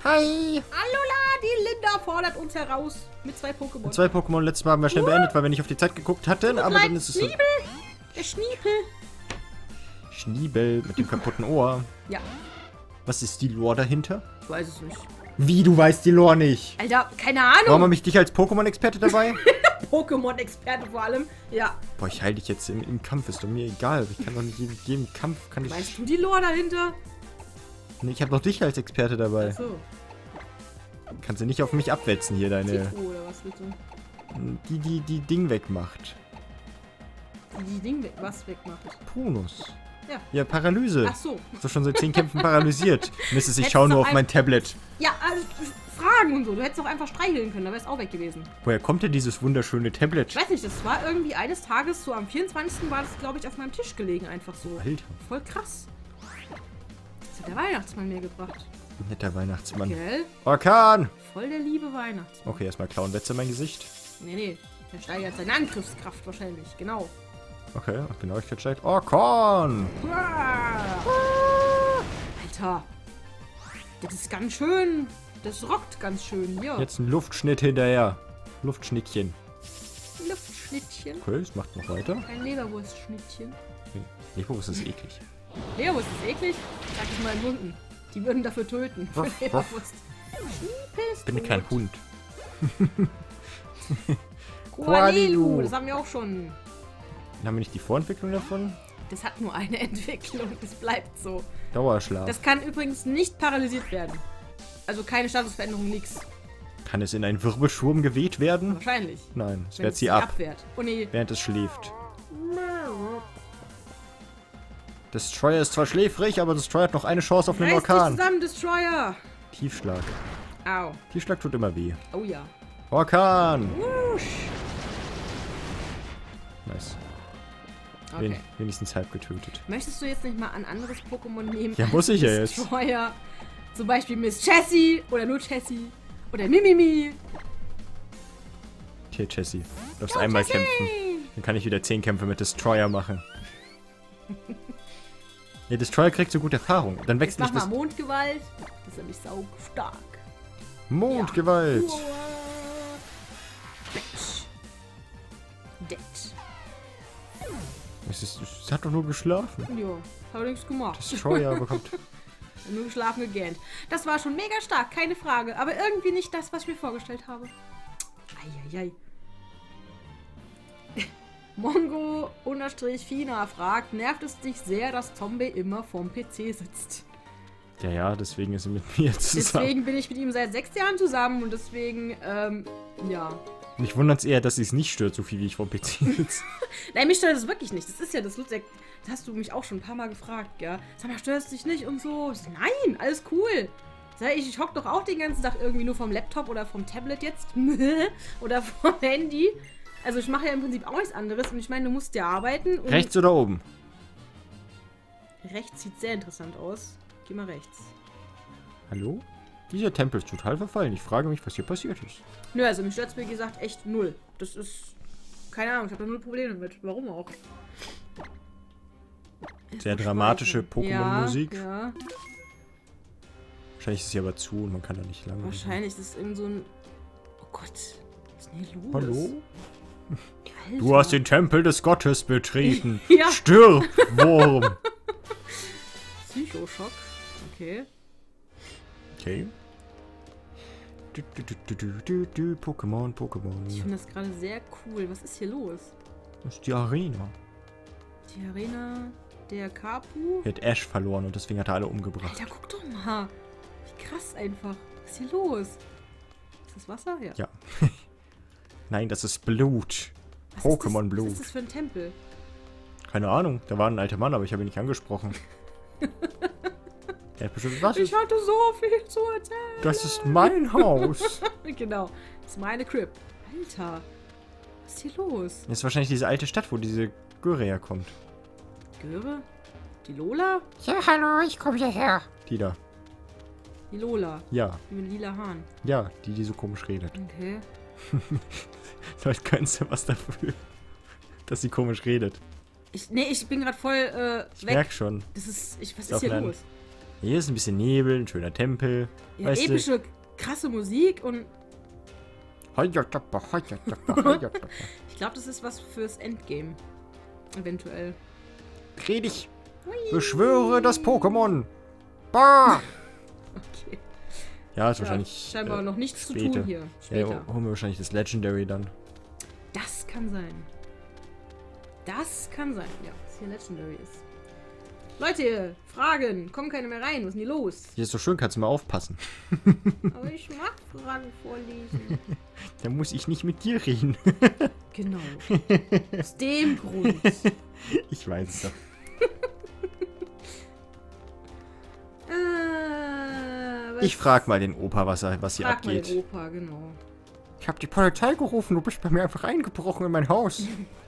Hi! Alola, die Linda fordert uns heraus mit 2 Pokémon. Mit 2 Pokémon letztes Mal haben wir schnell beendet, weil wir nicht auf die Zeit geguckt hatten. Aber dann ist es so. Schniebel! Der Schniepel. Schniebel mit dem kaputten Ohr. Ja. Was ist die Lore dahinter? Ich weiß es nicht. Wie, du weißt die Lore nicht? Alter, keine Ahnung. Warum habe ich dich als Pokémon-Experte dabei? Pokémon-Experte vor allem. Ja. Boah, ich heile dich jetzt im Kampf. Ist doch mir egal. Ich kann doch nicht jedem Kampf... Kann ich... Weißt du die Lore dahinter? Nee, ich habe doch dich als Experte dabei. Achso. Kannst du nicht auf mich abwetzen hier, deine... Tifo oder was bitte? Die Ding wegmacht. Die Ding was wegmacht. Prunus. Ja. Ja, Paralyse. Ach so. Ist doch schon seit 10 Kämpfen paralysiert. Mist, ich Hättest schaue nur doch auf mein Tablet. Ja, also Fragen und so. Du hättest doch einfach streicheln können, da wäre es auch weg gewesen. Woher kommt denn dieses wunderschöne Tablet? Ich weiß nicht, das war irgendwie eines Tages, so am 24. war das, glaube ich, auf meinem Tisch gelegen, einfach so. Alter. Voll krass. Das hat der Weihnachtsmann mir gebracht. Netter Weihnachtsmann. Gell? Orkan! Voll der liebe Weihnachtsmann. Okay, erstmal klauen Wetze in mein Gesicht. Nee. Der steigert seine Angriffskraft wahrscheinlich. Genau. Okay, Genauigkeit steigt. Orkan! Alter. Das ist ganz schön. Das rockt ganz schön. Hier. Jetzt ein Luftschnitt hinterher. Luftschnittchen. Luftschnittchen. Okay, es macht noch weiter. Ein Leberwurstschnittchen. Leberwurst ist eklig. Leberwurst ist eklig? Sag ich mal in Hunden. Die würden dafür töten. Für Ruff, Leberwurst. Ich bin kein Hund. Koalelu. Das haben wir auch schon. Haben wir nicht die Vorentwicklung davon? Das hat nur eine Entwicklung. Das bleibt so. Dauerschlaf. Das kann übrigens nicht paralysiert werden. Also keine Statusveränderung, nix. Kann es in einen Wirbelschwurm geweht werden? Wahrscheinlich. Nein, es Wenn wehrt sie ab, abwehrt. Oh nee. während es schläft. Destroyer ist zwar schläfrig, aber Destroyer hat noch eine Chance auf einen Reiß dich Orkan. zusammen, Destroyer. Tiefschlag. Au. Tiefschlag tut immer weh. Oh ja. Orkan! Wusch. Nice. Okay. Wenigstens halb getötet. Möchtest du jetzt nicht mal ein anderes Pokémon nehmen? Ja, muss ich ja jetzt. Destroyer. Zum Beispiel Miss Jessie oder nur Jessie. Oder Mimimi. Hier, Jessie. Du darfst einmal kämpfen. Dann kann ich wieder 10 Kämpfe mit Destroyer machen. Ja, Destroyer kriegt so gute Erfahrung. Dann wächst Mach nicht mal das... Mondgewalt. Das ist nämlich sau stark. Mondgewalt! Dead. Es hat doch nur geschlafen. Ja, hat nichts gemacht. Destroyer bekommt... Nur geschlafen gegähnt. Das war schon mega stark, keine Frage. Aber irgendwie nicht das, was ich mir vorgestellt habe. Eieiei. Mongo-Fina fragt, nervt es dich sehr, dass Zombie immer vorm PC sitzt? Ja, deswegen ist er mit mir zusammen. Deswegen bin ich mit ihm seit 6 Jahren zusammen und deswegen, ja. Mich wundert es eher, dass es nicht stört, so viel wie ich vorm PC sitze. Nein, mich stört es wirklich nicht. Das ist ja das Lustige. Das hast du mich auch schon ein paar Mal gefragt, ja. Sag mal, stört es dich nicht und so? Ich so, nein, alles cool. Sag ich hock doch auch den ganzen Tag irgendwie nur vom Laptop oder vom Tablet jetzt. Oder vom Handy. Also ich mache ja im Prinzip auch nichts anderes. Und ich meine, du musst ja arbeiten. Und Rechts oder oben? rechts sieht sehr interessant aus. Geh mal rechts. Hallo? Dieser Tempel ist total verfallen. Ich frage mich, was hier passiert ist. Nö, also mich stört es, wie gesagt, echt null. Das ist... Keine Ahnung, ich habe da null Probleme mit. Warum auch? Sehr dramatische Pokémon-Musik. Ja. Wahrscheinlich ist sie aber zu und man kann da nicht lange. Wahrscheinlich, das ist irgend so ein... Oh Gott, was ist denn hier los? Hallo? Alter. Du hast den Tempel des Gottes betreten. Ja. Stirb, Wurm. Psychoschock. Okay. Okay. Pokémon. Ich finde das gerade sehr cool. Was ist hier los? Das ist die Arena. Die Arena der Kapu? Er hat Ash verloren und deswegen hat er alle umgebracht. Alter, guck doch mal. Wie krass einfach. Was ist hier los? Ist das Wasser? Ja. Ja. Nein, das ist Blut. Was Pokémon-Blut. Was ist das für ein Tempel? Keine Ahnung. Da war ein alter Mann, aber ich habe ihn nicht angesprochen. Er hat bestimmt... Was Ich ist, hatte so viel zu erzählen. das ist mein Haus. Genau. Das ist meine Crib. Alter. Was ist hier los? Das ist wahrscheinlich diese alte Stadt, wo diese Göre herkommt. Göre? Die Lola? Ja, hallo, ich komme hierher. Die da. Die Lola. Ja. Die mit lila Haaren. Ja, die so komisch redet. Okay. Vielleicht könntest du was dafür, dass sie komisch redet. Ich bin gerade voll Ich weg. merk schon. Das ist, was Auf ist hier einen los? Hier ist ein bisschen Nebel, ein schöner Tempel. Ja, weißt epische, krasse Musik und ich glaube, das ist was fürs Endgame. Eventuell. Dreh dich! Beschwöre das Pokémon! Bah! Okay. Ja, ist wahrscheinlich. Scheinbar noch nichts später. zu tun hier. Ja, Später. holen wir wahrscheinlich das Legendary dann. Das kann sein. Das kann sein, ja, dass hier Legendary ist. Leute, Fragen. Kommen keine mehr rein. Was ist denn hier los? Hier ist so schön, kannst du mal aufpassen. Aber ich mag Fragen vorlesen. Dann muss ich nicht mit dir reden. Genau. Aus dem Grund. Ich weiß es doch. Ich frag mal den Opa, was hier frag mal abgeht. den Opa, genau. Ich hab die Polizei gerufen, du bist bei mir einfach eingebrochen in mein Haus.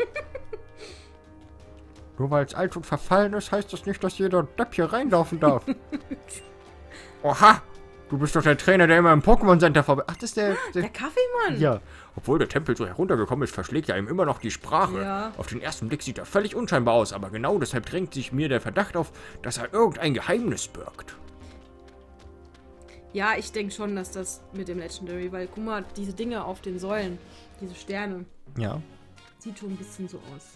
Nur weil es alt und verfallen ist, heißt das nicht, dass jeder Depp hier reinlaufen darf. Oha! Du bist doch der Trainer, der immer im Pokémon Center vorbei... Ach, das ist der Kaffeemann! Ja. Obwohl der Tempel so heruntergekommen ist, verschlägt er ihm immer noch die Sprache. Ja. Auf den ersten Blick sieht er völlig unscheinbar aus, aber genau deshalb drängt sich mir der Verdacht auf, dass er irgendein Geheimnis birgt. Ja, ich denke schon, dass das mit dem Legendary, weil guck mal, diese Dinge auf den Säulen, diese Sterne, Ja. sieht schon ein bisschen so aus.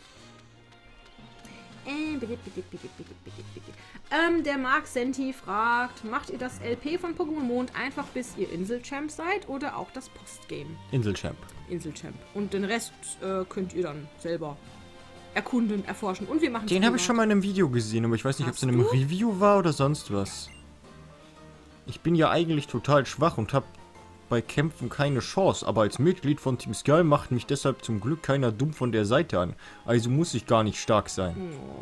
Der Mark Senti fragt, macht ihr das LP von Pokémon Mond einfach bis ihr Inselchamp seid oder auch das Postgame? Inselchamp. Inselchamp. Und den Rest könnt ihr dann selber erkunden, erforschen. Und wir machen Den habe ich schon mal in einem Video gesehen, aber ich weiß nicht, ob es in einem Review war oder sonst was. Ich bin ja eigentlich total schwach und habe bei Kämpfen keine Chance, aber als Mitglied von Team Skull macht mich deshalb zum Glück keiner dumm von der Seite an. Also muss ich gar nicht stark sein.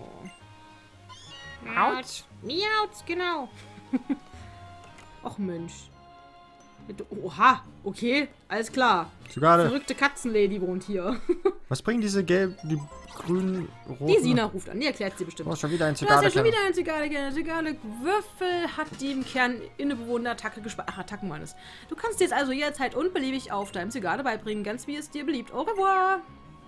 Miauz. Miauz, genau. Och Mensch. Oha, okay, alles klar. Zugade. Verrückte Katzenlady wohnt hier. Was bringen diese die grünen, roten... Die Sina ruft an, die erklärt sie bestimmt. Oh, schon wieder ein Du hast ja schon Zigade. wieder ein Zigale. Zigale Würfel hat die im Kern innebewohnende Attacke gespeichert. Ach, Attacken waren es. Du kannst jetzt also jederzeit unbeliebig auf deinem Zigale beibringen, ganz wie es dir beliebt. Au revoir.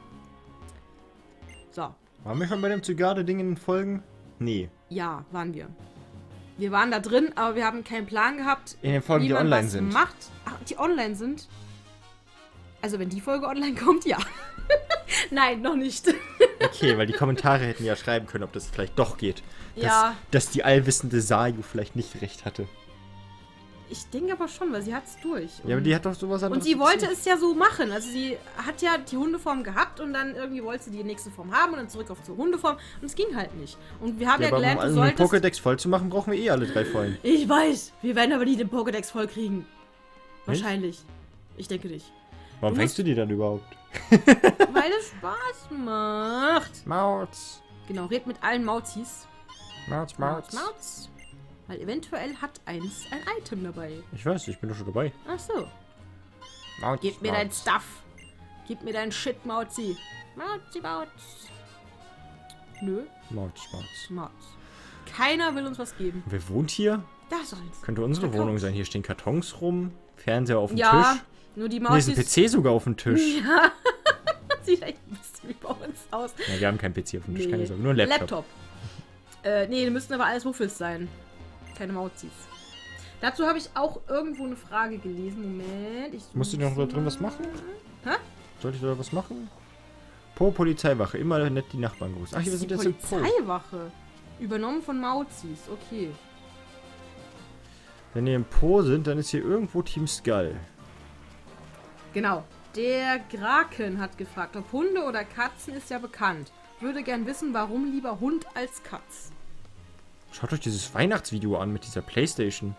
So. Waren wir schon bei dem Zigade-Ding in den Folgen? Nee. Ja, waren wir. Wir waren da drin, aber wir haben keinen Plan gehabt, In den Folgen, wie die man online was sind. macht. Ach, die online sind? Also wenn die Folge online kommt, ja. Nein, noch nicht. Okay, weil die Kommentare hätten ja schreiben können, ob das vielleicht doch geht. Ja. Dass die allwissende Sayu vielleicht nicht recht hatte. Ich denke aber schon, weil sie hat es durch. Ja, aber die hat doch sowas anderes. Und sie wollte es ja so machen. Also sie hat ja die Hundeform gehabt und dann irgendwie wollte sie die nächste Form haben und dann zurück auf zur Hundeform. Und es ging halt nicht. Und wir haben ja, aber gelernt, um du einen solltest... Pokédex voll zu machen, brauchen wir eh alle 3 vollen. Ich weiß, wir werden aber nie den Pokédex voll kriegen. Wahrscheinlich. Ich denke nicht. Warum fängst du die dann überhaupt? Weil es Spaß macht. Mauz. Genau, red mit allen Mauzis. Mauz. Mauz. Weil eventuell hat eins ein Item dabei. Ich weiß, ich bin doch schon dabei. Ach so. Mauz. Gib mir dein Stuff. Gib mir dein Shit, Mauzi. Mauz. Nö, Mauz. Mauz. Keiner will uns was geben. Wer wohnt hier? Da soll's. Könnte unsere Verkauft. Wohnung sein. Hier stehen Kartons rum, Fernseher auf dem Ja, Tisch. nur die Nee, Maus ist ein PC sogar auf dem Tisch. Ja. Sieht echt ein bisschen wie bei uns aus. Ja, wir haben keinen PC auf dem Tisch, Nee. keine Sorge. Nur ein Laptop. Nee, die müssten aber alles Wuffels sein. Keine Mauzis. Dazu habe ich auch irgendwo eine Frage gelesen. Moment. Musst du noch da drin was machen? Hä? Sollte ich da was machen? Polizeiwache. Immer nett die Nachbarn grüßen. Ach, wir sind jetzt im Po. Polizeiwache. Übernommen von Mauzis. Okay. Wenn wir im Po sind, dann ist hier irgendwo Team Skull. Genau. Der Graken hat gefragt, ob Hunde oder Katzen ist ja bekannt. Würde gern wissen, warum lieber Hund als Katz. Schaut euch dieses Weihnachtsvideo an mit dieser Playstation.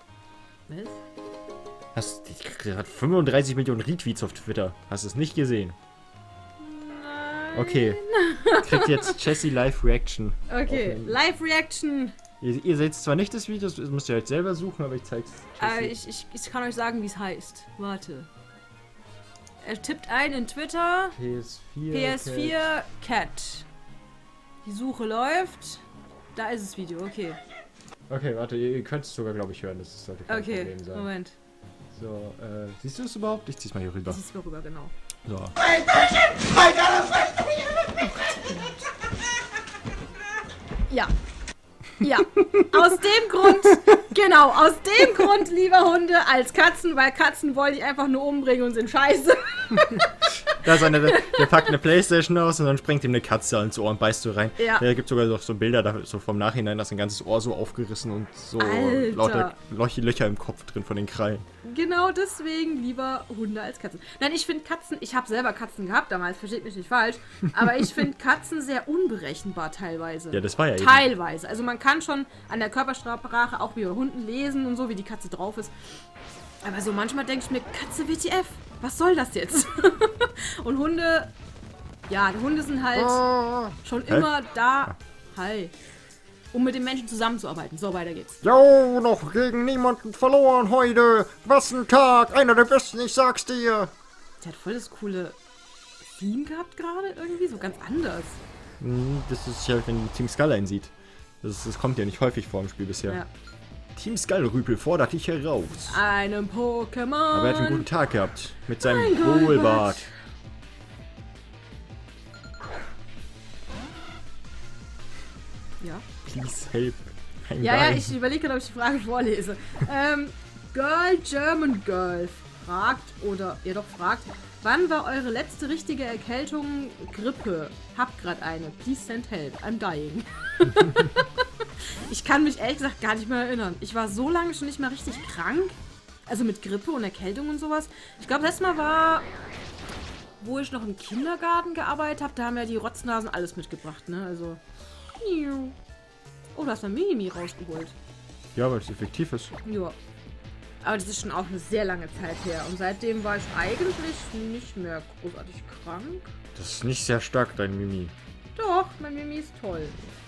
Was? Das hat 35 Millionen Retweets auf Twitter. Hast du es nicht gesehen? Nein. Okay. Kriegt jetzt Jessie Live Reaction. Okay, Auf- Live-Reaction. Ihr seht zwar nicht das Video, das müsst ihr halt selber suchen, aber ich zeig's. Ich kann euch sagen, wie es heißt. Warte. Er tippt ein in Twitter PS4 Cat. Die Suche läuft. Da ist das Video, okay. Okay, warte, ihr könnt es sogar, glaube ich, hören. Das sollte kein Okay, Problem sein. Moment. So, siehst du es überhaupt? Ich zieh's mal hier rüber. Das ist mal rüber, genau. So. Ja. Ja. Aus dem Grund Genau, aus dem Grund lieber Hunde als Katzen, weil Katzen wollte ich einfach nur umbringen und sind scheiße. Da ist der packt eine Playstation aus und dann springt ihm eine Katze ans Ohr und beißt so rein. Ja. Da gibt sogar noch so Bilder da, so vom Nachhinein, dass ein ganzes Ohr so aufgerissen und so Alter. lauter Löcher im Kopf drin von den Krallen. Genau deswegen lieber Hunde als Katzen. Nein, ich finde Katzen, ich habe selber Katzen gehabt damals, versteht mich nicht falsch, aber ich finde Katzen sehr unberechenbar teilweise. Ja, das war ja eben. Teilweise. Also man kann schon an der Körpersprache auch wie bei Hunden lesen und so, wie die Katze drauf ist. Aber so manchmal denke ich mir, Katze WTF, was soll das jetzt? Und Hunde, ja, Hunde sind halt schon immer da, hi, um mit den Menschen zusammenzuarbeiten. So, weiter geht's. Jo, noch gegen niemanden verloren heute. Was ein Tag, einer der besten, ich sag's dir. Der hat voll das coole Theme gehabt gerade irgendwie, so ganz anders. Das ist ja, wenn Team Skull einsieht. Das kommt ja nicht häufig vor im Spiel bisher. Ja. Team Skull-Rüpel fordert dich heraus. Einem Pokémon. Aber er hat einen guten Tag gehabt. Mit seinem Mein Gott. Wohlbart. Ja. Please help. Ja, ich überlege gerade, ob ich die Frage vorlese. Girl German Girl fragt, wann war eure letzte richtige Erkältung Grippe? Hab grad eine. Please send help. I'm dying. Ich kann mich ehrlich gesagt gar nicht mehr erinnern. Ich war so lange schon nicht mehr richtig krank. Also mit Grippe und Erkältung und sowas. Ich glaube, das Mal war, wo ich noch im Kindergarten gearbeitet habe. Da haben ja die Rotznasen alles mitgebracht, ne? Also. Oh, da hast du ein Mimimi rausgeholt. Ja, weil es effektiv ist. Ja. Aber das ist schon auch eine sehr lange Zeit her. Und seitdem war ich eigentlich nicht mehr großartig krank. Das ist nicht sehr stark, dein Mimi. Doch, mein Mimi ist toll.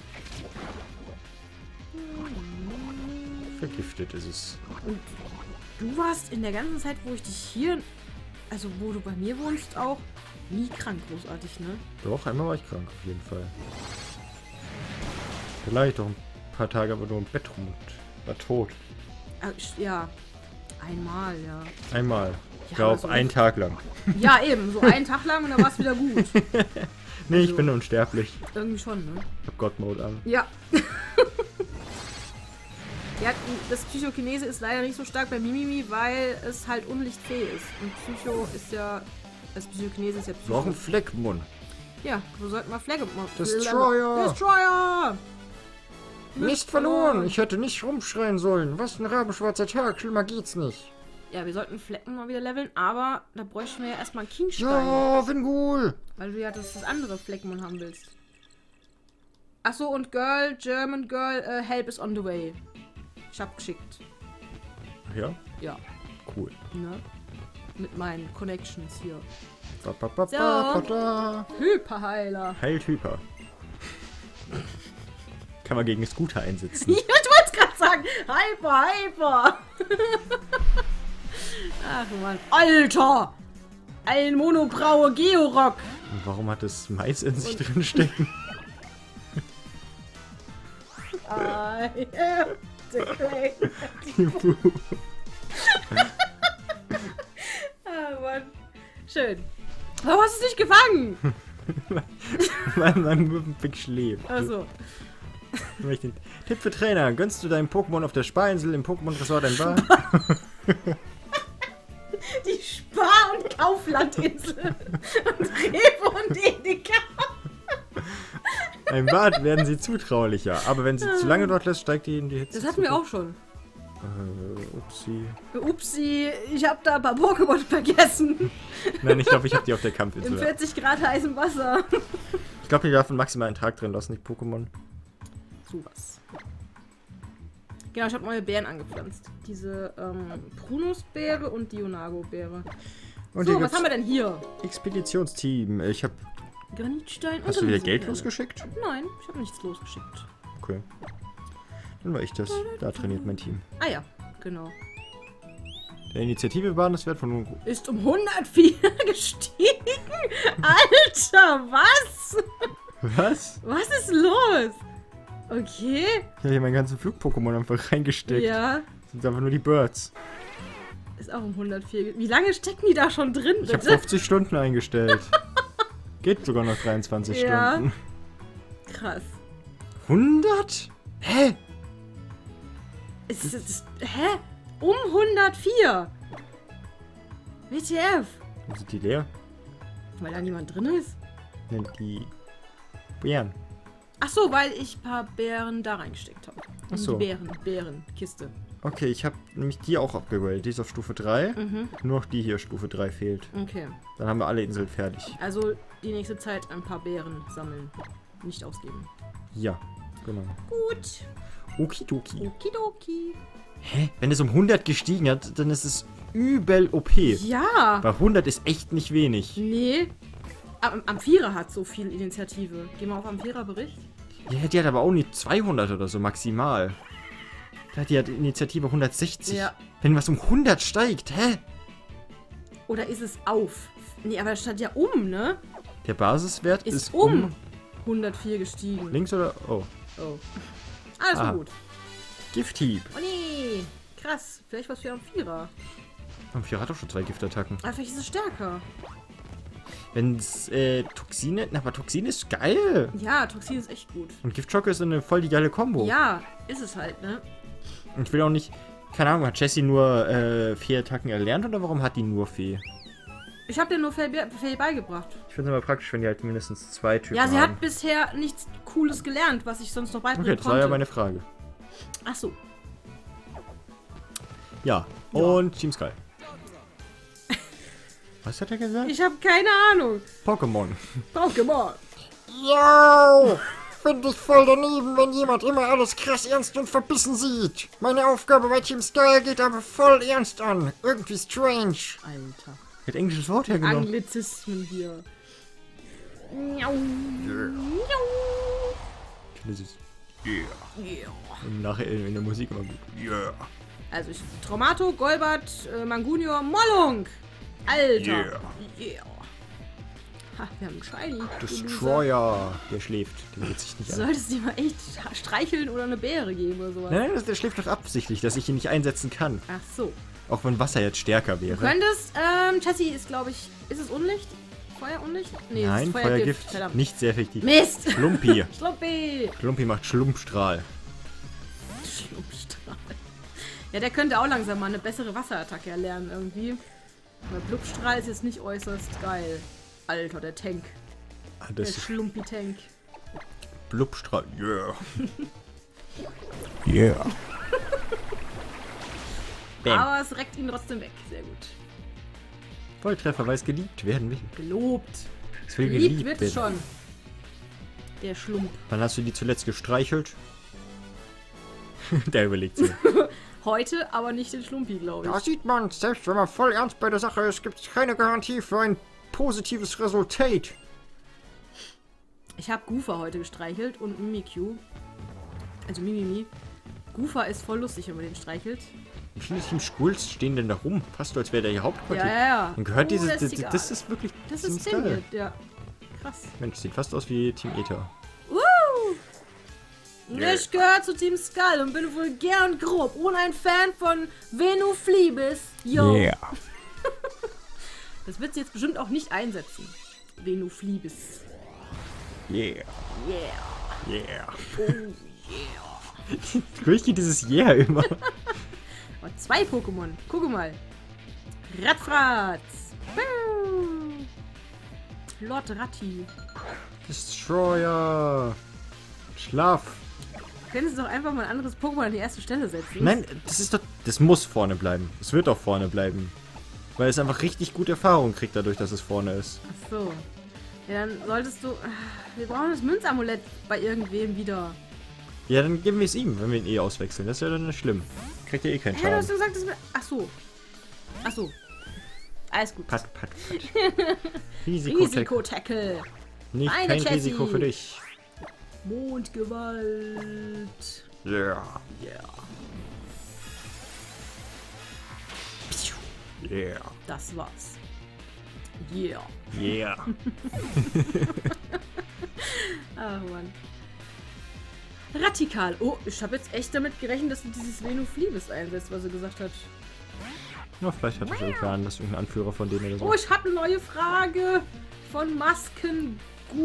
Vergiftet ist es. Und du warst in der ganzen Zeit, wo ich dich hier, also wo du bei mir wohnst, auch nie krank großartig, ne? Doch, einmal war ich krank, auf jeden Fall. Vielleicht auch ein paar Tage aber nur im Bett rum und war tot. Ja, einmal, ja. Einmal. Ich Ja, glaube, so einen Tag lang. Ja, eben, so einen Tag lang und dann war es wieder gut. Nee, ich Also- bin unsterblich. Irgendwie schon, ne? Ich hab God-Mode an. Ja. Ja, das Psychokinese ist leider nicht so stark bei Mimimi, weil es halt unlichtfähig ist. Und Psycho ist ja... Das Psychokinese ist ja So auch ein Psycho. Fleckmund. Ja, wo sollten wir Flagge machen? Destroyer! Destroyer! Nicht verloren! Ich hätte nicht rumschreien sollen. Was ein rabenschwarzer Tag, schlimmer geht's nicht. Ja, wir sollten Flecken mal wieder leveln, aber da bräuchten wir ja erstmal einen Kingstein. Ja, Vingul! Weil du ja das andere Fleckmon haben willst. Achso, und Girl, German Girl, help is on the way. Ich hab geschickt. Ja? Ja, Cool. ne? Mit meinen Connections hier. So. Hyperheiler. Heilt Hyper. Kann man gegen Scooter einsetzen. Ja, ich wollte es gerade sagen. Hyper. Ach Mann. Alter! Ein monobraue Georock. Und warum hat es Mais in sich drin stecken? I am the great. Ah, Mann. Schön. Warum hast du es nicht gefangen? Weil man mit dem Big schläft. Also, Tipp für Trainer. Gönnst du deinem Pokémon auf der Sparinsel im Pokémon-Resort ein Bar? die Spar- und Kauflandinsel. Und Rewe und Edeka. Ein Bad werden sie zutraulicher, aber wenn sie zu lange dort lässt, steigt die in die Hitze. Das hatten wir auch schon. Upsi. Upsi, ich hab da ein paar Pokémon vergessen. Nein, ich glaube, ich habe die auf der Im Kampfinsel. 40 Grad heißem Wasser. Ich glaube, die dürfen maximal einen Tag drin lassen, die Pokémon. Sowas. Genau, ich habe neue Beeren angepflanzt. Diese Prunusbeere und Dionago-Beere. Und So, hier was gibt's haben wir denn hier? Expeditionsteam. Ich habe. Granitstein und Hast du wieder Riesenperle. Geld losgeschickt? Nein, ich habe nichts losgeschickt. Okay. Dann war ich das. Da trainiert mein Team. Ah ja, genau. Der Initiative-Basiswert von. Ist um 104 gestiegen? Alter, was? Was? Was ist los? Okay. Ich habe hier meinen ganzen Flug-Pokémon einfach reingesteckt. Ja, Das sind einfach nur die Birds. ist auch um 104. Wie lange stecken die da schon drin, Ich habe bitte? 50 Stunden eingestellt. Geht sogar noch 23 Ja. Stunden. Krass. 100? Hä? Hä? Um 104! WTF? Sind die leer? Weil da niemand drin ist? Nennt die Bären. Ach so, weil ich ein paar Beeren da reingesteckt habe. Ach so. Die Beerenkiste. Okay, ich habe nämlich die auch abgegradet. Die ist auf Stufe 3. Mhm. Nur noch die hier Stufe 3 fehlt. Okay. Dann haben wir alle Inseln fertig. Also die nächste Zeit ein paar Beeren sammeln. Nicht ausgeben. Ja, genau. Gut. Okidoki. Okidoki. Hä? Wenn es um 100 gestiegen hat, dann ist es übel OP. Ja. Bei 100 ist echt nicht wenig. Nee. Amphira hat so viel Initiative. Geh mal auf Amphira-Bericht. Ja, die hat aber auch nicht 200 oder so maximal. Die hat Initiative 160. Ja. Wenn was um 100 steigt, hä? Oder ist es auf? Nee, aber es stand ja um, ne? Der Basiswert Ist um 104 gestiegen. Links oder? Oh. Oh. Alles Aha. gut. Gifthieb. Oh nee. Krass. Vielleicht was für Amphira. Amphira hat doch schon 2 Giftattacken. Aber vielleicht ist es stärker. Wenn's Toxine. Na, aber Toxine ist geil. Ja, Toxin ist echt gut. Und Giftschocke ist eine voll die geile Kombo. Ja, ist es halt, ne? Und ich will auch nicht. Keine Ahnung, hat Jessie nur Fee-Attacken erlernt oder warum hat die nur Fee? Ich habe dir nur Fee beigebracht. Ich finde es immer praktisch, wenn die halt mindestens 2 Typen Ja, sie haben. hat bisher nichts Cooles gelernt, was ich sonst noch beibringen Okay, das war konnte. ja meine Frage. Ach so. Ja, Ja. und Team Sky. Was hat er gesagt? Ich habe keine Ahnung. Pokémon. Pokémon. Yo! Finde ich voll daneben, wenn jemand immer alles krass ernst und verbissen sieht. Meine Aufgabe bei Team Sky geht aber voll ernst an. Irgendwie strange. Alter. Er hat englisches Wort hergenommen. Anglizismen hier. Miau. Das ist Yeah. nachher in der Musik immer gut. Yeah. Also ich Traumato, Golbat, Mangunior, Mollung. Alter. Yeah. Yeah. Ha, wir haben einen Shiny. du Loser. Destroyer. Der schläft. Der geht sich nicht Du an. solltest dir mal echt streicheln oder eine Beere geben oder sowas. Nein, der schläft doch absichtlich, dass ich ihn nicht einsetzen kann. Ach so. Auch wenn Wasser jetzt stärker Du wäre. könntest, Jessie ist, glaube ich, ist es Unlicht? Feuerunlicht? Nee, Nein, es ist Feuergift. Verdammt. Nicht sehr effektiv. Mist! Schlumpi. Schlumpi! Schlumpi macht Schlumpfstrahl. Schlumpfstrahl. Ja, der könnte auch langsam mal eine bessere Wasserattacke erlernen irgendwie. Aber Blubstrahl ist jetzt nicht äußerst geil. Alter, der Tank. Ah, Der das ist Schlumpi-Tank. Blubstrahl. Yeah. Yeah. Bam. Aber es reckt ihn trotzdem weg. Sehr gut. Volltreffer, weil es geliebt werden will. Gelobt. Es will Geliebt geliebt wird werden. es schon. Der Schlump. Wann hast du die zuletzt gestreichelt? Der überlegt sich. Heute aber nicht den Schlumpi, glaube Da ich. sieht man, selbst wenn man voll ernst bei der Sache ist, gibt es keine Garantie für ein positives Resultat. Ich habe Goofa heute gestreichelt und Mimikyu. Also Mimimi. Goofa ist voll lustig, wenn man den streichelt. Wie viele Team Schools stehen denn da rum? Fast so, als wäre der hier Hauptquartier. Ja. Und gehört dieses. lästiger. Das ist wirklich. Das ziemlich ist geil. Ding, ja. Krass. Mensch, sieht fast aus wie Team Ether. Ich gehöre zu Team Skull und bin vulgär und grob und ein Fan von Venuflibis. Yo. Das wird sie jetzt bestimmt auch nicht einsetzen. Venuflibis. Yeah. Yeah. Yeah. Oh yeah. Durch geht dieses Yeah immer. Und 2 Pokémon. Guck mal. Radfratz. Lord Ratti. Destroyer. Schlaf. Du könntest doch einfach mal ein anderes Pokémon an die erste Stelle setzen. Nein, das ist doch. Das muss vorne bleiben. Es wird auch vorne bleiben. Weil es einfach richtig gute Erfahrung kriegt dadurch, dass es vorne ist. Ach so. Ja, dann solltest du... Wir brauchen das Münzamulett bei irgendwem wieder. Ja, dann geben wir es ihm, wenn wir ihn eh auswechseln. Das ist ja dann nicht schlimm. Kriegt er eh keinen Hä, du hast Schaden. gesagt, dass wir... Ach so. Ach so. Alles gut. Pat, pat, pat. Risiko. Risiko-Tackle. Nicht Eine kein Jessie. Risiko für dich. Mondgewalt. Yeah. Yeah. Yeah. Das war's. Yeah. Yeah. Ach Mann. Radikal. Oh, ich habe jetzt echt damit gerechnet, dass du dieses Venuflibis einsetzt, was er gesagt hat. Na, vielleicht hat es irgendwer anders, irgendein Anführer von denen oder so. Oh, ich habe eine neue Frage von Masken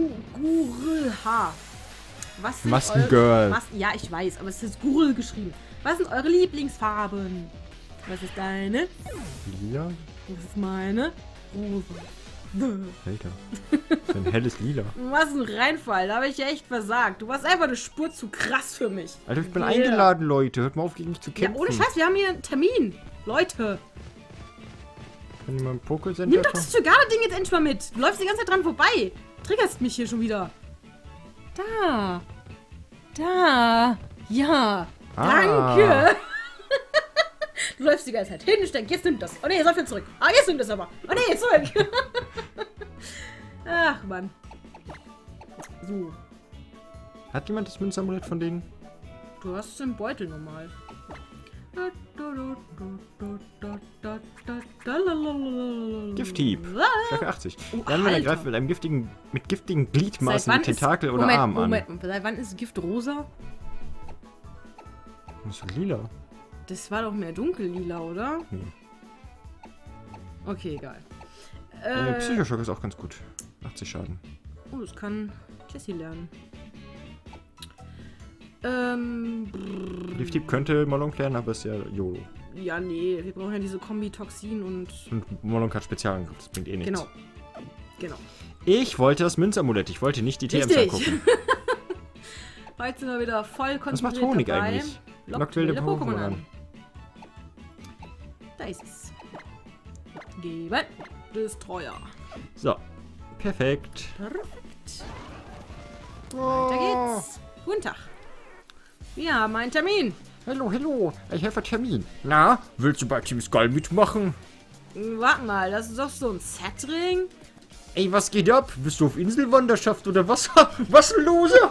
Gurlha. Was sind Maskengirl. Ja, ich weiß, aber es ist Gurl geschrieben. Was sind eure Lieblingsfarben? Was ist deine? Lila? Was ist meine? Rosa. Alter. So ein helles Lila. Was ein Reinfall, da habe ich ja echt versagt. Du warst einfach eine Spur zu krass für mich. Alter, ich bin Ja. eingeladen, Leute. Hört mal auf, gegen mich zu Ja, kämpfen. ohne Scheiß, wir haben hier einen Termin. Leute, Kann jemand ein Pokécenter? nimm doch das Zygade-Ding jetzt endlich mal mit. Du läufst die ganze Zeit dran vorbei. Triggerst mich hier schon wieder. Da. Da. Ja. Danke. Du läufst die ganze Zeit hin. Ich denke, jetzt nimmt das. Oh ne, jetzt läuft er zurück. Ah, jetzt nimmt das aber. Oh ne, jetzt zurück. Ach, Mann. So. Hat jemand das Münzamulett von denen? Du hast es im Beutel normal. Gifthieb. Stärke 80. Oh, Dann, wenn er Alter. greift mit giftigen Gliedmaßen wie Tentakel oder Moment, Arm an. Moment, seit wann ist Gift rosa? Das ist lila. Das war doch mehr dunkellila, oder? Hm. Okay, egal. Psychoschock ist auch ganz gut. 80 Schaden. Oh, das kann Jessie lernen. Gifthieb könnte Molonk lernen, aber ist ja YOLO. Ja, nee, wir brauchen ja diese Kombi Toxin und... Und Molonk hat Spezialangriff, das bringt eh nichts. Genau. Genau. Ich wollte das Münzamulett, ich wollte nicht die TMs Richtig. angucken. Heute sind wir wieder voll Was macht konzentriert Honig dabei. eigentlich? Lockt wilde Pokémon an. Da ist es. Geben. Destroyer. So. Perfekt. Perfekt. Oh. Da geht's. Guten Tag. Wir haben einen Termin. Hallo, hallo. Ich helfe Termin. Na, Willst du bei Team Skull mitmachen? Warte mal, das ist doch so ein Setring. Ey, was geht ab? Bist du auf Inselwanderschaft oder was? Was ein Loser?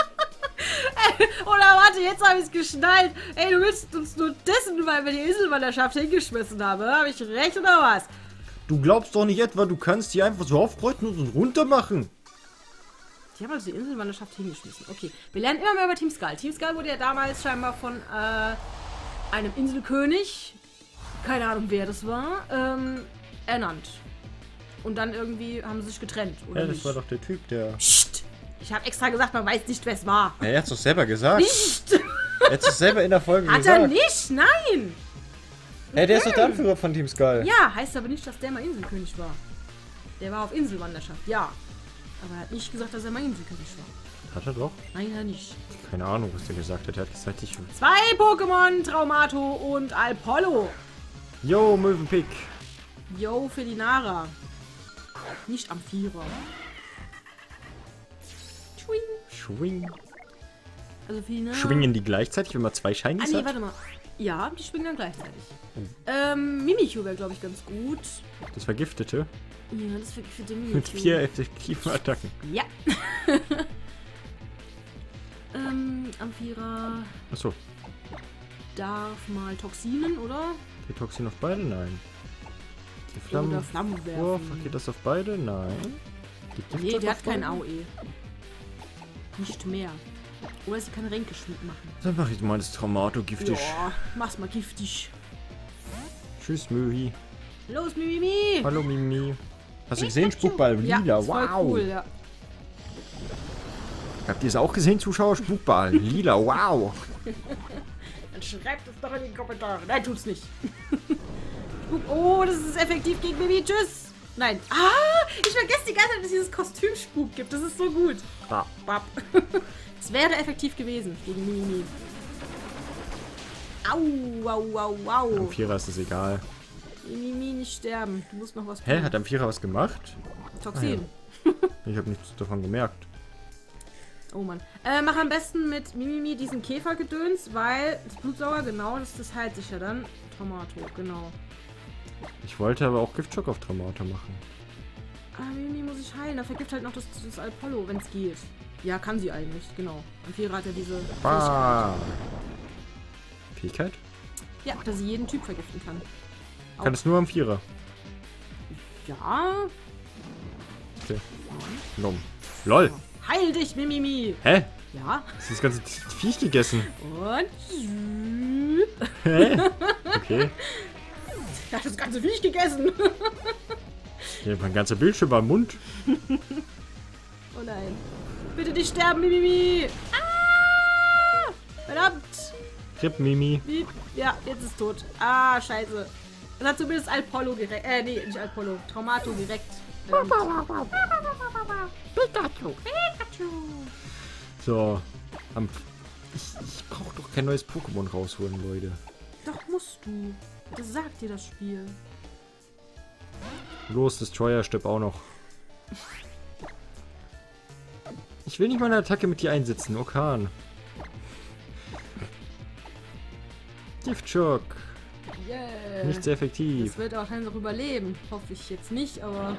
Oder warte, jetzt habe ich es geschnallt. Ey, du willst uns nur dissen, weil wir die Inselwanderschaft hingeschmissen haben. Habe ich recht oder was? Du glaubst doch nicht etwa, du kannst hier einfach so aufkreuzen und runter machen. Die haben also die Inselwanderschaft hingeschmissen. Okay, wir lernen immer mehr über Team Skull. Team Skull wurde ja damals scheinbar von einem Inselkönig, keine Ahnung wer das war, ernannt. Und dann irgendwie haben sie sich getrennt, oder Ja, das nicht? war doch der Typ, der... Psst! Ich habe extra gesagt, man weiß nicht, wer es war. Ja, er hat's doch selber gesagt. Nicht! Er hat's doch selber in der Folge Hat gesagt. er nicht? Nein! Ja, der ist doch der Anführer von Team Skull. Ja, heißt aber nicht, dass der mal Inselkönig war. Der war auf Inselwanderschaft, ja. Aber er hat nicht gesagt, dass er mal Inselkönig war. Hat er doch? Nein, er nicht. Keine Ahnung, was der gesagt hat. Er hat gesagt, ich... 2 Pokémon, Traumato und Alpollo. Yo, Möwenpick. Yo, für die Nara. Nicht Amphira. Schwing. Schwing. Also für die Nara. Schwingen die gleichzeitig, wenn man zwei Shinies Ah, nee, hat? warte mal. Ja, die schwingen dann gleichzeitig. Mimikyu wäre, glaube ich, ganz gut. Das Vergiftete. Ja, das vergiftet den Mimikyu. Mit 4 effektiven Attacken. Ja. Amphira Achso. darf mal Toxinen, oder? Die Toxin auf beide? Nein. Die Oder Flammen... Flammen Wurf, werfen. geht das auf beide? Nein. Gibt es Nee, das der auf hat kein beide? AOE. Nicht mehr. Oder sie kann Ränkeschmied machen. Dann mach ich mal das Traumato giftig. Ja, mach's mal giftig. Tschüss, Möwi. Los, Mimimi! Hallo, Mimi. Hast du gesehen? Spukball, Ja, lila, das war wow. cool, ja. Habt ihr es auch gesehen, Zuschauer? Spukball, lila, wow. Dann schreibt es doch in die Kommentare. Nein, tut's nicht. Oh, das ist effektiv gegen Mimi. Tschüss. Nein. Ah, ich vergesse die ganze Zeit, dass es dieses Kostümspuk gibt. Das ist so gut. Ah. Bap. Es wäre effektiv gewesen gegen Mimi. Au, au, au, au. Am Vierer ist es egal. Mimi, nicht sterben. Du musst noch was tun. Hä, hat am Vierer was gemacht? Toxin. Ich habe nichts davon gemerkt. Oh Mann. Mach am besten mit Mimimi diesen Käfergedöns, weil das Blutsauger, genau, das heilt sich ja dann. Tomato, genau. Ich wollte aber auch Giftschock auf Traumato machen. Ah, Mimimi muss ich heilen. Da vergift halt noch das Alpollo, wenn es geht. Ja, kann sie eigentlich, genau. Amphira hat ja diese Ah. Fähigkeit? Ja, dass sie jeden Typ vergiften kann. Kann es nur am Vierer. Ja. Okay. Nom. LOL. Heil dich, Mimimi. Hä? Ja. Hast du das ganze Viech gegessen? Und... Hä? Okay. Ich hab das ganze Viech gegessen. Hier, mein ganzer Bildschirm war im Mund. Oh nein. Bitte nicht sterben, Mimimi. Ah! Verdammt. Rip Mimi. Piep. Ja, jetzt ist tot. Ah, scheiße. Das hat zumindest Alpollo direkt. Nee, nicht Alpollo. Traumato direkt. Pikachu. So. Ich brauche doch kein neues Pokémon rausholen, Leute. Doch, musst du. Das sagt dir das Spiel. Los, Destroyer stirbt auch noch. Ich will nicht mal eine Attacke mit dir einsetzen, Orkan. Giftschock. Yeah. Nicht sehr effektiv. Das wird auch wahrscheinlich noch überleben. Hoffe ich jetzt nicht, aber...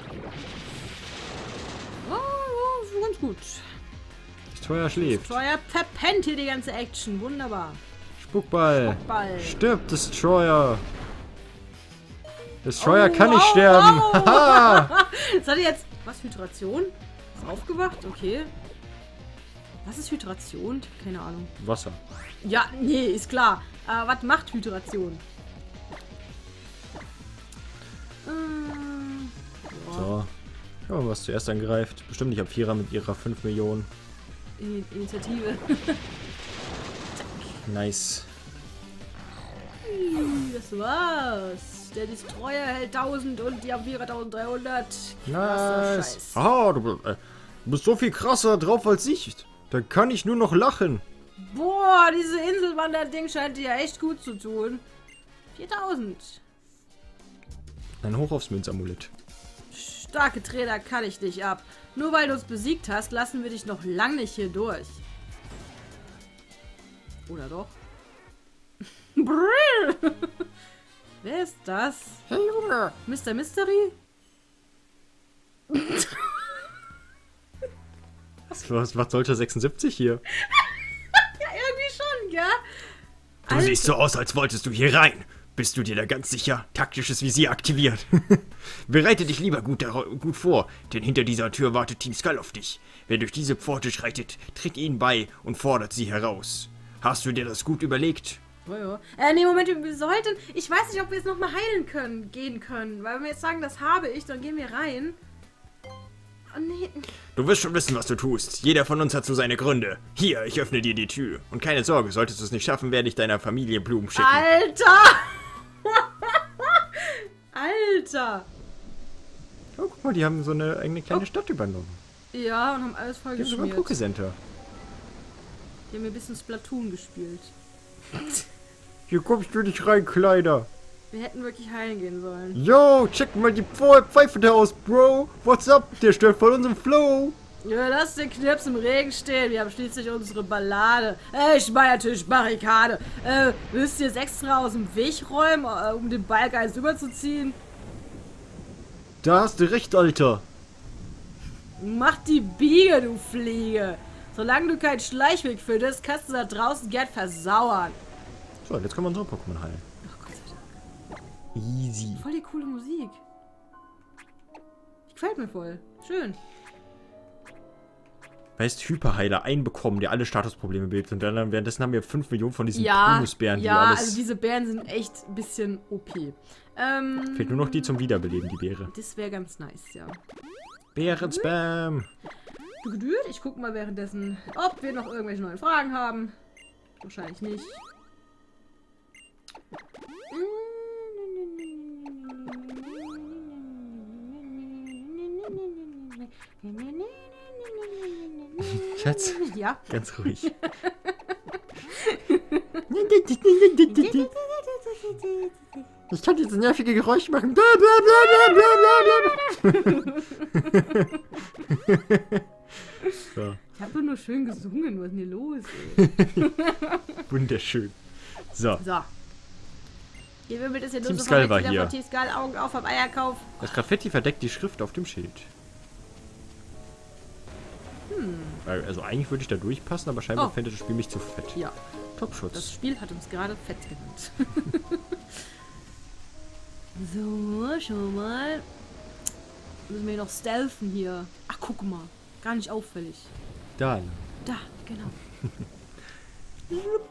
Oh, ganz gut. Destroyer schläft. Destroyer verpennt hier die ganze Action. Wunderbar. Spuckball. Spuckball. Stirb, Destroyer. Destroyer kann nicht sterben. Haha. Das hatte jetzt... Was, Hydration? Ist aufgewacht? Okay. Was ist Hydration? Keine Ahnung. Wasser. Ja, nee, ist klar. Aber was macht Hydration? So. Schauen wir mal, was zuerst angreift. Bestimmt nicht ab Vierer mit ihrer 5 Millionen. Initiative. Nice. Das war's. Der Destroyer hält 1000 und die Avira 1300. Nice. Aha, du bist so viel krasser drauf als ich. Dann kann ich nur noch lachen. Boah, diese Inselwander-Ding scheint dir echt gut zu tun. 4000. Ein Hoch aufs Münzamulett. Starke Trainer kann ich dich ab. Nur weil du uns besiegt hast, lassen wir dich noch lang nicht hier durch. Oder doch? Brrr. Wer ist das? Hey Junge, Mr. Mystery? Was macht solcher 76 hier? Ja, irgendwie schon, gell? Du siehst so aus, als wolltest du hier rein. Bist du dir da ganz sicher? Taktisches Visier aktiviert. Bereite dich lieber gut vor, denn hinter dieser Tür wartet Team Skull auf dich. Wer durch diese Pforte schreitet, tritt ihnen bei und fordert sie heraus. Hast du dir das gut überlegt? Oh ja. Nee, Moment, wir sollten... Ich weiß nicht, ob wir jetzt nochmal gehen können. Weil wenn wir jetzt sagen, das habe ich, dann gehen wir rein. Oh, nee. Du wirst schon wissen, was du tust. Jeder von uns hat so seine Gründe. Hier, ich öffne dir die Tür. Und keine Sorge, solltest du es nicht schaffen, werde ich deiner Familie Blumen schicken. Alter! Alter! Oh, guck mal, die haben so eine eigene kleine Stadt übernommen. Ja, und haben alles voll Die haben sogar ein geschmiert. Pokécenter. Die haben ein bisschen Splatoon gespielt. Hier kommst du nicht rein, Kleider. Wir hätten wirklich heilen gehen sollen. Yo, check mal die Pfeife da aus, Bro. What's up? Der stört voll unserem Flow. Ja, lass den Knirps im Regen stehen. Wir haben schließlich unsere Ballade. Ich meine natürlich Barrikade. Willst du jetzt extra aus dem Weg räumen, um den Balk eins überzuziehen? Da hast du recht, Alter. Mach die Biege, du Fliege. Solange du keinen Schleichweg findest, kannst du da draußen gern versauern. So, jetzt können wir unsere Pokémon heilen. Ach Gott sei Dank. Easy. Voll die coole Musik. Die gefällt mir voll. Schön. Heißt Hyperheiler einbekommen, der alle Statusprobleme bildet. Und dann währenddessen haben wir 5 Millionen von diesen Ja, Primusbären, die ja, alles... also diese Bären sind echt ein bisschen OP. Fehlt nur noch die zum Wiederbeleben, die Beere. Das wäre ganz nice, ja. Bären-Spam. Du Geduld, ich gucke mal währenddessen, ob wir noch irgendwelche neuen Fragen haben. Wahrscheinlich nicht. Schatz, Ja. ganz ruhig. Ich kann dieses nervige Geräusch machen. So. Ich habe nur schön gesungen. Was ist denn hier los, ey? Wunderschön. So, So. Hier wimmelt es ja nur Team so Skull war Mitglieder hier. von Team Skull, Augen auf am Eierkauf. das Graffiti verdeckt die Schrift auf dem Schild. Also eigentlich würde ich da durchpassen, aber scheinbar fände das Spiel mich zu fett. Ja, Topschutz. das Spiel hat uns gerade fett genannt. So, schau mal. Müssen wir noch stealthen hier. Ach, guck mal. Gar nicht auffällig. Da. Da, genau. Jupp.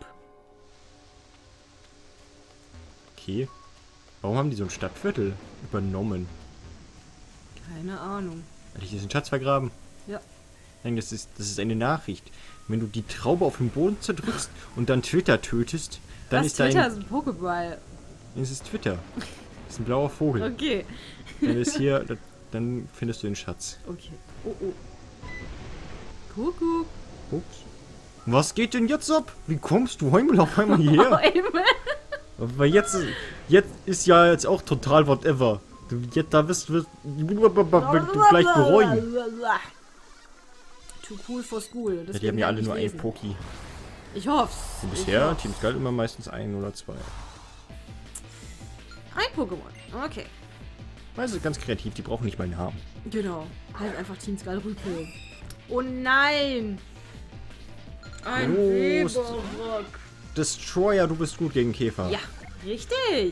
Okay. Warum haben die so ein Stadtviertel übernommen? Keine Ahnung. Hätte ich diesen Schatz vergraben? Ja. Nein, das ist eine Nachricht. Wenn du die Traube auf den Boden zerdrückst und dann Twitter tötest, dann ist dein... Twitter ist ein Pokéball. Das ist Twitter. Das ist ein blauer Vogel. Okay. Dann ist hier... Dann findest du den Schatz. Okay. Oh, oh. Kuckuck. Ups. Was geht denn jetzt ab? Wie kommst du Heimel auf einmal hierher? Weil jetzt ist ja jetzt auch total whatever. Da wirst du gleich bereuen. Too cool for school. Ja, die haben ja alle nur ein Poki. Ich hoff's. Und bisher Team Skull immer meistens ein oder zwei. Ein Pokémon. Okay. Also ganz kreativ, die brauchen nicht mal einen Namen. Genau. Halt einfach Team Skull Rüpel. Oh nein! Ein Weberrock. Destroyer, du bist gut gegen Käfer. Ja, richtig.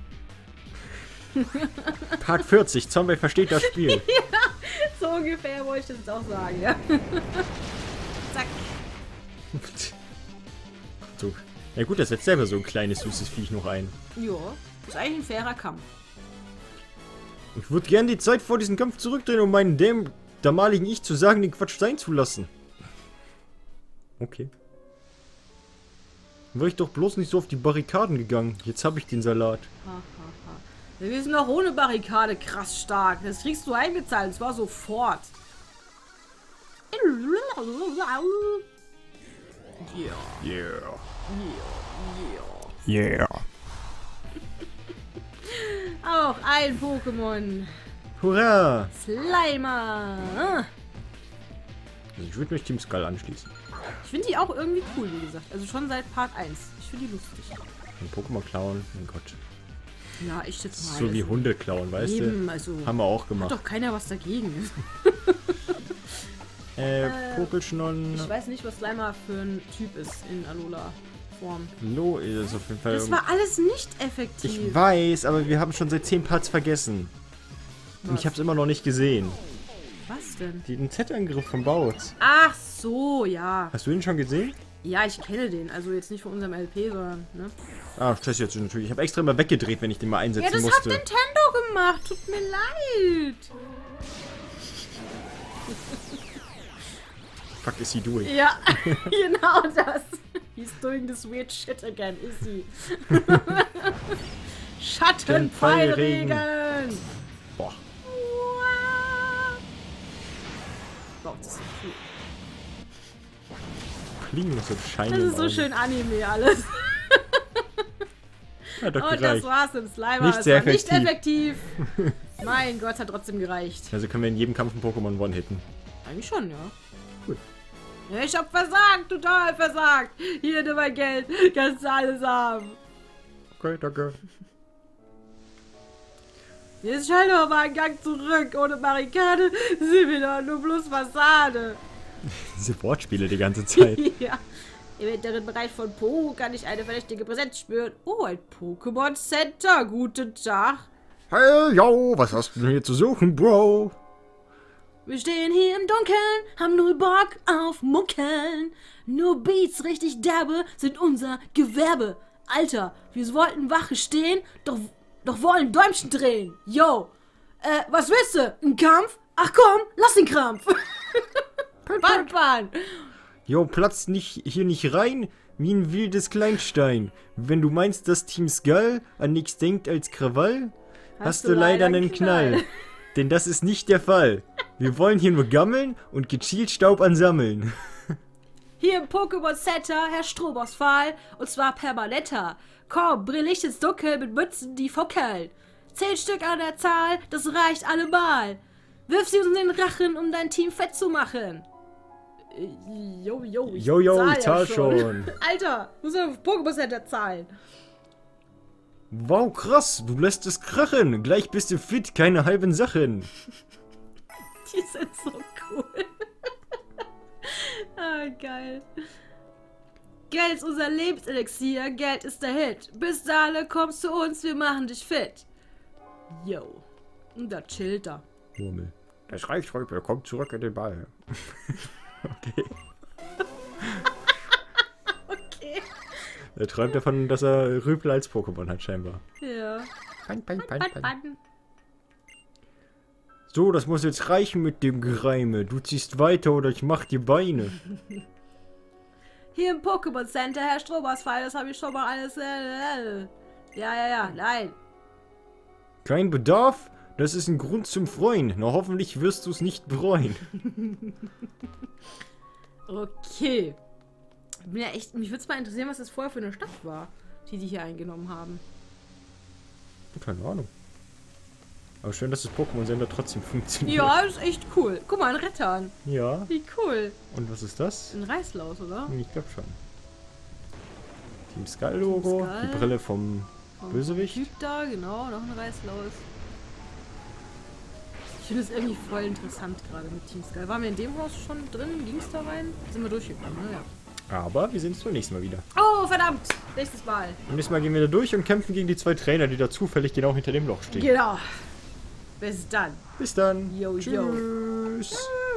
Part 40, Zombie versteht das Spiel. Ja, so ungefähr wollte ich das jetzt auch sagen, ja. Zack. So. Ja gut, das setzt selber so ein kleines, süßes Viech noch ein. Ja, ist eigentlich ein fairer Kampf. Ich würde gern die Zeit vor diesem Kampf zurückdrehen, um meinen damaligen Ich zu sagen, den Quatsch sein zu lassen. Okay. Wäre ich doch bloß nicht so auf die Barrikaden gegangen. Jetzt habe ich den Salat. Wir sind doch ohne Barrikade krass stark. Das kriegst du eingezahlt. Und zwar sofort. Yeah. Auch ein Pokémon. Hurra! Slimer. Also ich würde mich Team Skull anschließen. Ich finde die auch irgendwie cool, wie gesagt. Also schon seit Part 1. Ich finde die lustig. Ein Pokémon klauen, mein Gott. Ja, ich schätze mal. So wie Hunde klauen, weißt eben, du? also Haben wir auch hat gemacht. doch keiner was dagegen. Pokelschnollen. Ich weiß nicht, was Slimer für ein Typ ist in Alola-Form. Lo ist auf jeden Fall. Das war alles nicht effektiv. Ich weiß, aber wir haben schon seit 10 Parts vergessen. Und Was? ich habe es immer noch nicht gesehen. Was denn? Den Z-Angriff von Bautz. Ach so, ja. Hast du den schon gesehen? Ja, ich kenne den. Also jetzt nicht von unserem LP, sondern, ne? Ah, das jetzt natürlich. Ich habe extra immer weggedreht, wenn ich den mal einsetzen Ja, das musste. hat Nintendo gemacht. Tut mir leid. Fuck is he doing? Ja, genau das. He's doing this weird shit again, is he? Schattenpfeilregen. Boah. Wow, das ist so cool. Klingen so scheinen. Das ist so schön Anime alles. Hat doch Und gereicht. das war's im Slimer. Nicht Es sehr war nicht effektiv. Mein Gott, hat trotzdem gereicht. Also können wir in jedem Kampf ein Pokémon one-hitten. Eigentlich schon, ja. Gut. Ja, ich hab versagt, total versagt. Hier, nimm mein Geld. Kannst du alles haben. Okay, danke. Jetzt schall doch mal einen Gang zurück. Ohne Barrikade sind wir doch nur bloß Fassade. Diese Wortspiele die ganze Zeit. Ja. Im hinteren Bereich von Po kann ich eine verdächtige Präsenz spüren. Oh, ein Pokémon Center. Guten Tag. Hey, yo, was hast du denn hier zu suchen, Bro? Wir stehen hier im Dunkeln, haben null Bock auf Muckeln. Nur Beats richtig derbe sind unser Gewerbe. Alter, wir wollten Wache stehen, doch wollen Däumchen drehen. Yo, was willst du? Ein Kampf? Ach komm, lass den Krampf. Pan. Jo, platzt hier nicht rein wie ein wildes Kleinstein. Wenn du meinst, dass Team Skull an nichts denkt als Krawall, hast du leider einen Knall. Denn das ist nicht der Fall. Wir wollen hier nur gammeln und gezielt Staub ansammeln. Hier im Pokémon Center Herr Stromausfall, und zwar permanenter. Komm, bring Licht ins Dunkel mit Mützen, die fockeln. 10 Stück an der Zahl, das reicht allemal. Wirf sie uns in den Rachen, um dein Team fett zu machen. Jo, ich zahl schon. Alter, muss auf Pokémon Center zahlen. Wow, krass, du lässt es krachen. Gleich bist du fit, keine halben Sachen. Die sind so cool. Ah, geil. Geld ist unser Lebenselixier, Geld ist der Hit. Bis dahin kommst zu uns, wir machen dich fit. Yo. Und da chillt er. Murmel. Das reicht, Röpel, komm zurück in den Ball. Okay. Okay. Er träumt davon, dass er Rüpel als Pokémon hat, scheinbar. Ja. Pan. So, das muss jetzt reichen mit dem Gereime. Du ziehst weiter oder ich mach dir Beine. Hier im Pokémon Center, Herr Stromersfall, das habe ich schon mal alles... Ja, nein. Kein Bedarf? Das ist ein Grund zum Freuen. Na, hoffentlich wirst du es nicht bereuen. Okay. Bin ja echt, mich würde es mal interessieren, was das vorher für eine Stadt war, die hier eingenommen haben. Keine Ahnung. Aber schön, dass das Pokémon Center trotzdem funktioniert. Ja, ist echt cool. Guck mal, ein Rettern. Ja. Wie cool. Und was ist das? Ein Reißlaus, oder? Ich glaube schon. Team Skull Logo. Team Skull. Die Brille vom Bösewicht. Typ da, genau, noch ein Reißlaus. Ich finde es irgendwie voll interessant gerade mit Team Skull. Waren wir in dem Haus schon drin? Ging es da rein? Sind wir durchgekommen, ne? Ja. Aber wir sehen uns beim nächsten Mal wieder. Oh, verdammt! Nächstes Mal. Beim nächsten Mal gehen wir da durch und kämpfen gegen die 2 Trainer, die da zufällig genau hinter dem Loch stehen. Genau. Bis dann. Bis dann. Yo, yo. Tschüss.